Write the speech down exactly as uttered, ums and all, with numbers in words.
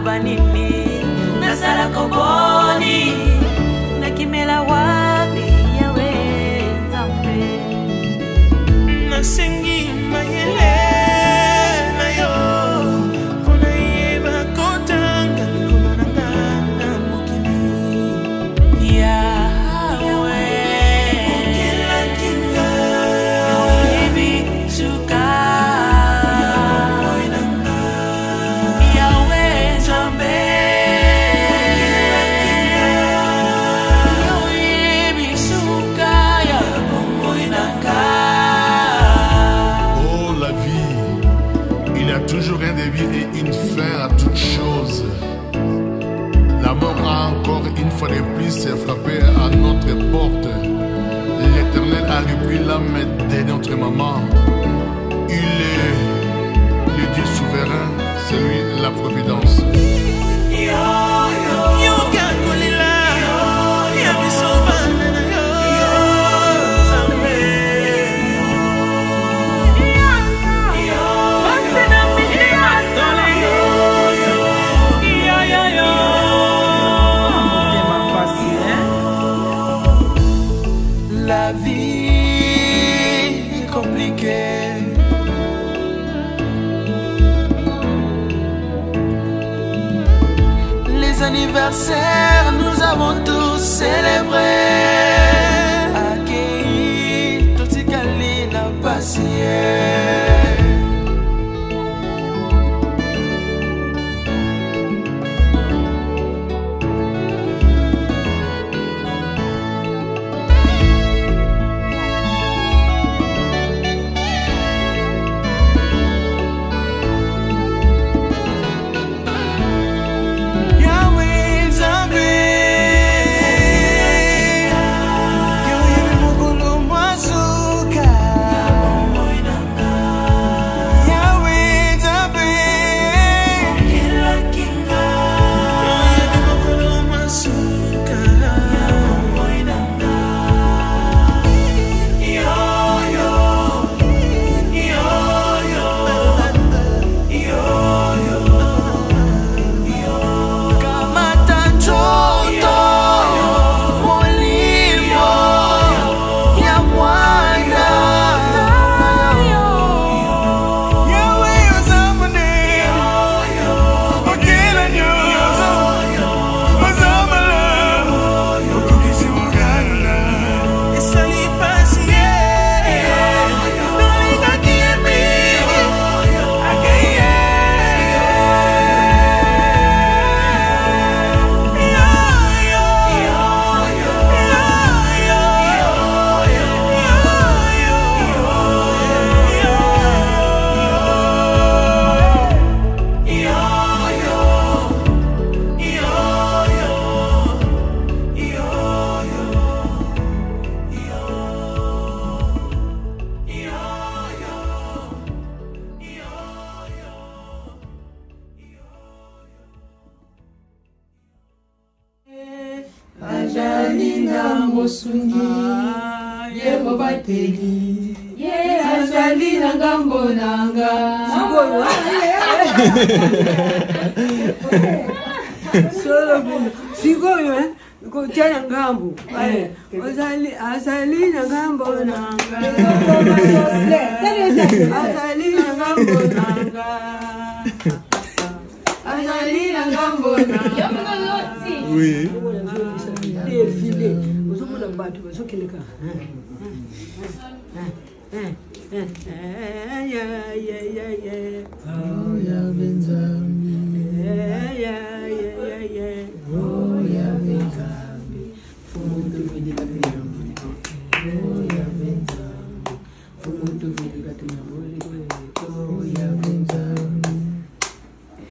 banini nasala koboni nakimela wapi yawe nzambe nasengi mayele na yo pona yeba kotanga likolo na ngana mokili yawe okela kinga yoyebi suka yawe nzambe yoyebi suka ya bomoinanga. Oh la vie, il y a toujours un début et une fin à toute chose. La mort a encore une fois de plus frappé à notre porte. L'Éternel a repris l'âme de notre maman. Il est le Dieu souverain, c'est lui la providence. La vie est compliquée. Les anniversaires, nous avons tous célébré. Akei, Totikali n'a pas signé. Solo sigoyo eh kuchana ngambo eh azali azali ngambo nanga azali ngambo nanga azali ngambo nanga oui défilé uzomuna bantu bazokeleka ya ya ya ya oh ya benzami ya ya ya ya oh ya benzami fumuntu vile katina oh ya benzami fumuntu vile katina